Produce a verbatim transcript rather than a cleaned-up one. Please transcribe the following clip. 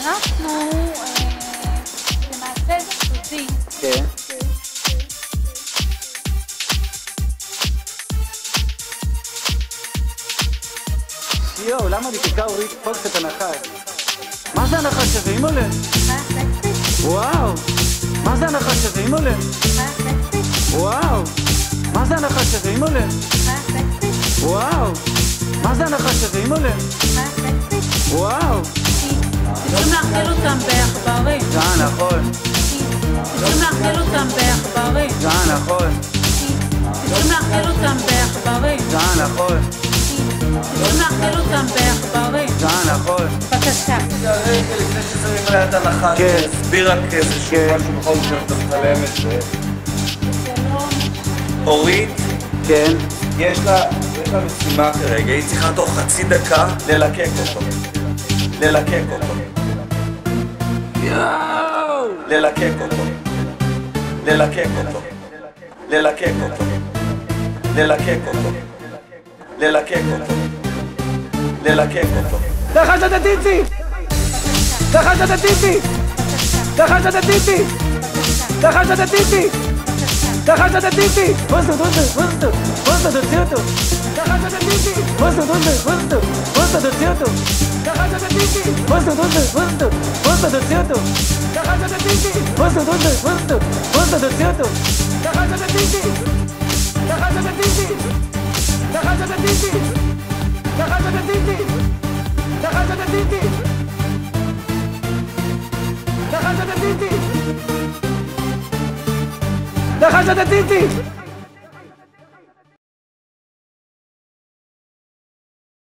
אנחנו, למעשה זה סודי. כן. יואו, למה לי כיכר אורית פוקס את הנחש? מה זה הנחש הזה, אימא'לה? מה סקסי? וואו! מה זה הנחש הזה, אימא'לה? מה סקסי? וואו! מה זה הנחש הזה, אימא'לה? מה סקסי? וואו! מה זה הנחש הזה, אימא'לה? מה סקסי? וואו! צריכים להאכיל אותם בעכברים. זה נכון. צריכים להאכיל אותם בעכברים. זה נכון. צריכים להאכיל אותם בעכברים. זה נכון. צריכים להאכיל אותם בעכברים. זה נכון. בבקשה. רגע, לפני ששמים עליה את הנחש, כן. תסביר רק איזשהו כן. משהו בכל זאת שאתה מצלם את זה. אורית, כן. יש לה יש לה משימה כרגע, היא צריכה תוך חצי דקה ללקק אותו. ללקק אותו. יואו! ללקק אותו. ללקק אותו. ללקק אותו. ללקק אותו. ללקק אותו. ללקק אותו. נחש את הטיטי! נחש את הטיטי! נחש את הטיטי! נחש את הטיטי! נחש את הטיטי! בוסטו, בוסטו, בוסטו! בוסטו, תוציא אותו! נחש את הטיטי! בוסטו, בוסטו, בוסטו! בוסטו, תוציא אותו! נחש את הטיטי! בוסטו, בוסטו, בוסטו! בוסטו, תוציא אותו! נחש את הטיטי! בוסטו, בוסטו, בוסטו! בוסטו, תוציא אותו! נחש את הטיטי! נחש את הטיטי! נחש את הטיטי! נחש את הטיטי! נחש את הטיטי! נחש את הטיטי! נחש את הטיטי!